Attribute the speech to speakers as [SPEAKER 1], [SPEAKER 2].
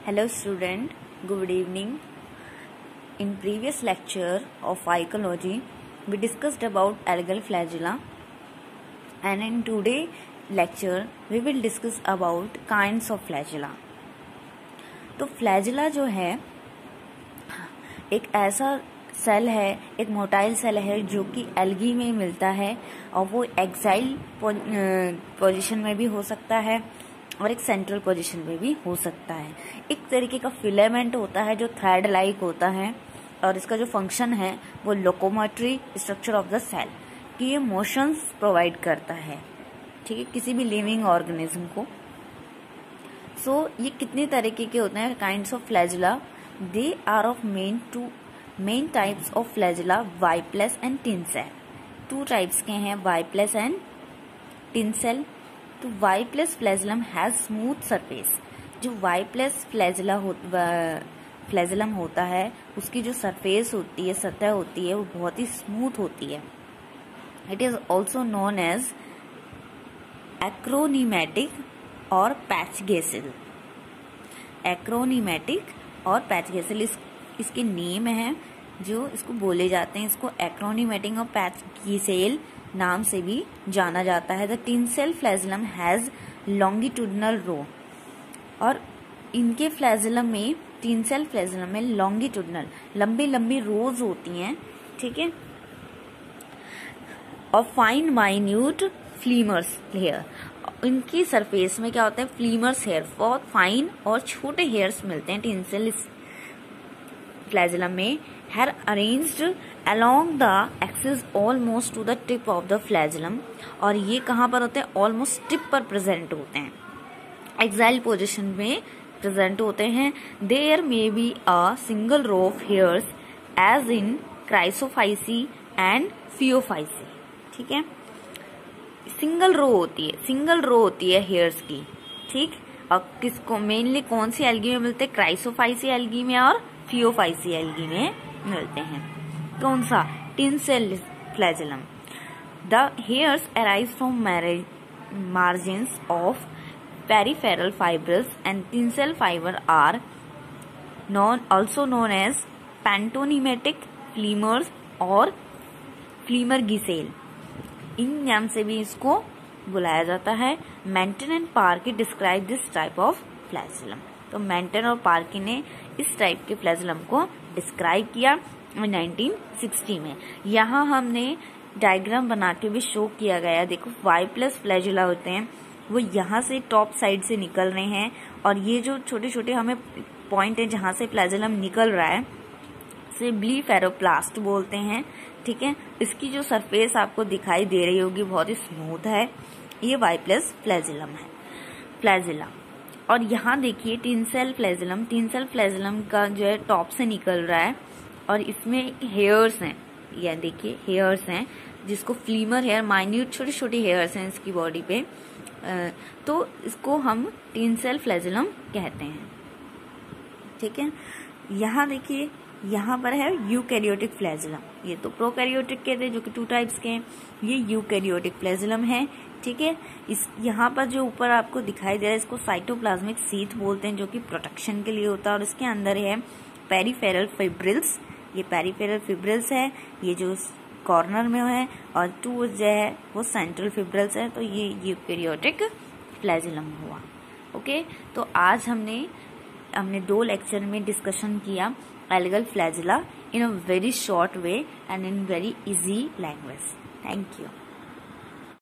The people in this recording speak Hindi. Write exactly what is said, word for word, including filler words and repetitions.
[SPEAKER 1] Hello student, good evening. In previous lecture of ecology, we discussed about algal flagella, and in today lecture we will discuss about kinds of flagella. तो फ्लैजिला जो है एक ऐसा सेल है, एक मोटाइल सेल है जो कि एल्गी में मिलता है और वो एक्साइल पोजीशन में भी हो सकता है और एक सेंट्रल पोजीशन में भी हो सकता है। एक तरीके का फिलामेंट होता है जो थ्रेड लाइक होता है और इसका जो फंक्शन है वो locomotory structure of the cell कि ये मोशंस प्रोवाइड करता है, ठीक है, किसी भी लिविंग ऑर्गेनिज्म को। सो so, ये कितने तरीके के होते हैं kinds of flagella? They are of main two main types of flagella whiplash and tinsel. Two types के हैं, whiplash and tinsel. तो Y plus flagellum has smooth surface. जो वाई प्लस फ्लैजिला हो, फ्लैजिलम होता है उसकी जो सरफेस होती है, सतह होती है, वो बहुत ही स्मूथ होती है। It is also known as acronematic और पैचगेसिल। एक्रोनीमेटिक और पैचगेसिल इस, इसके नेम है जो इसको बोले जाते हैं। इसको एक्रोनीमेटिक और पैचगेसिल नाम से भी जाना जाता है। The tinsel flagellum has longitudinal row, और इनके फ्लैजिलम में, टिन सेल फ्लैजिलम में लॉन्गिट्यूडनल लंबी लंबी रोज होती हैं, ठीक है, और फाइन माइन्यूट फ्लीमर्स हेयर। इनकी सरफेस में क्या होता है? फ्लीमर्स हेयर, बहुत फाइन और छोटे हेयर्स मिलते हैं टिन सेल फ्लैजिलम में। Hair arranged along the axis almost to the tip of the flagellum, और ये कहाँ पर होते हैं? ऑलमोस्ट टिप पर प्रेजेंट होते हैं, एक्साइल पोजिशन में प्रेजेंट होते हैं। There may be a single row of hairs as in Chrysophyceae and Phaeophyceae, ठीक है। सिंगल रो होती है, सिंगल रो होती है हेयर्स की, ठीक। और किसको मेनली कौन सी एल्गी में मिलते हैं? क्राइसोफाइसी एल्गी में और फियोफाइसी एल्गी में मिलते हैं। कौन सा? Tinsel flagellum. The hairs arise from margins of peripheral fibrous and tinsel fiber are known also known as pantonematic flimmers और फ्लीमर गिसेल। इन नाम से भी इसको बुलाया जाता है। Manton and Parke describe this type of flagellum. तो मेंटन और पार्की ने इस टाइप के फ्लैजिलम को डिस्क्राइब किया नाइनटीन सिक्सटी में। यहाँ हमने डायग्राम बना के भी शो किया गया। देखो, वाई प्लस फ्लैजिला होते हैं, वो यहाँ से टॉप साइड से निकल रहे हैं, और ये जो छोटे छोटे हमें पॉइंट है जहाँ से फ्लैजिलम निकल रहा है से ब्लीफेरोप्लास्ट बोलते हैं, ठीक है। इसकी जो सरफेस आपको दिखाई दे रही होगी बहुत ही स्मूथ है, ये वाई प्लस फ्लैजिलम है, फ्लैजिला। और यहाँ देखिए tinsel flagellum, tinsel flagellum का जो है टॉप से निकल रहा है, और इसमें हेयर्स हैं, या देखिए हेयर्स हैं जिसको फ्लीमर हेयर, माइन्यूट छोटे छोटे हेयर्स हैं इसकी बॉडी पे, तो इसको हम टिन सेल फ्लैजिलम कहते हैं, ठीक है। यहाँ देखिए, यहाँ पर है यूकैरियोटिक फ्लैजिलम। ये तो प्रोकैरियोटिक के थे जो कि टू टाइप्स के हैं, ये यूकैरियोटिक फ्लैजिलम है, ठीक है। इस यहाँ पर जो ऊपर आपको दिखाई दे रहा है इसको साइटोप्लाज्मिक सीथ बोलते हैं, जो कि प्रोटेक्शन के लिए होता है, और इसके अंदर है पेरिफेरल फिब्रिल्स। ये पेरिफेरल फिब्रिल्स है, ये जो कॉर्नर में है, और टू जो है वो सेंट्रल फिब्रिल्स है। तो ये यूकैरियोटिक फ्लैजिलम हुआ, ओके। तो आज हमने हमने दो लेक्चर में डिस्कशन किया algal flagella in a very short way and in very easy language. Thank you.